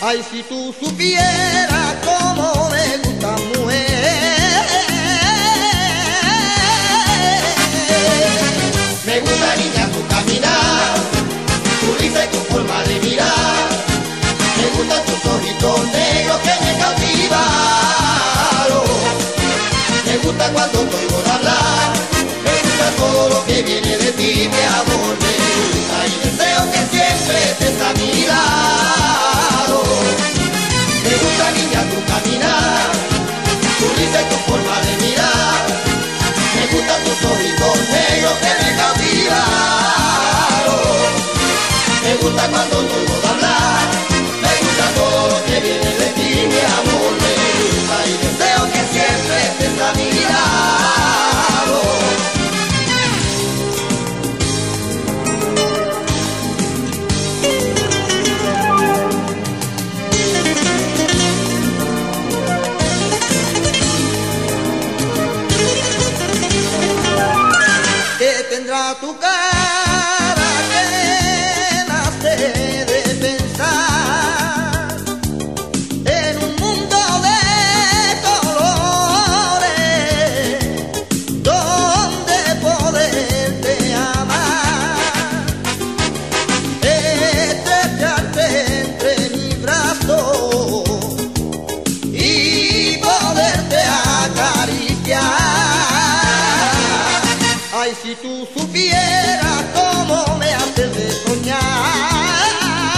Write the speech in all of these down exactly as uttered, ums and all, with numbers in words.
Ay, si tú supieras cómo me gusta, mujer. Me gusta, niña, tu caminar, tu risa y tu forma de mirar. Me gustan tus ojitos negros que me cautivan. Me gusta cuando te oigo hablar, me gusta todo lo que viene de ti, mi amor. Me gusta y deseo que siempre estés a mi lado. Me gusta, niña, tu caminar, tu risa y tu forma de mirar. Me gustan tus ojitos negros que me cautivan. Me gusta cuando te oigo hablar, me gusta todo lo que viene de ti, mi amor. Me gusta y deseo que siempre estés a mi lado. Que tendrá tu cara que nace de pensar en un mundo de colores donde poderte amar, estrecharte entre mis brazos y poderte acariciar. Ay, si tú supieras cómo me haces de soñar.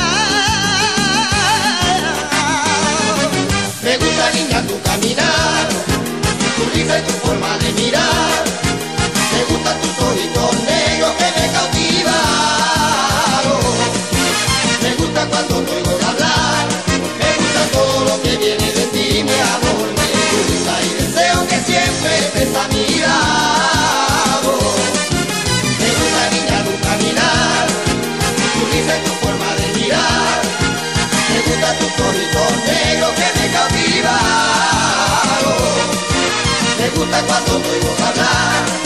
Me gusta, niña, tu caminar, tu risa y tu forma de mirar. Me gustan tus ojitos negros que me cautivan. Me gusta cuando te oigo hablar, me gusta todo lo que viene de ti, mi amor. Me gusta y deseo que siempre estés a mi lado. Me gusta, niña, tu caminar, tu risa y tu forma de mirar. Me gustan tus ojitos negros que me cautivan. Me gusta cuando te oigo hablar,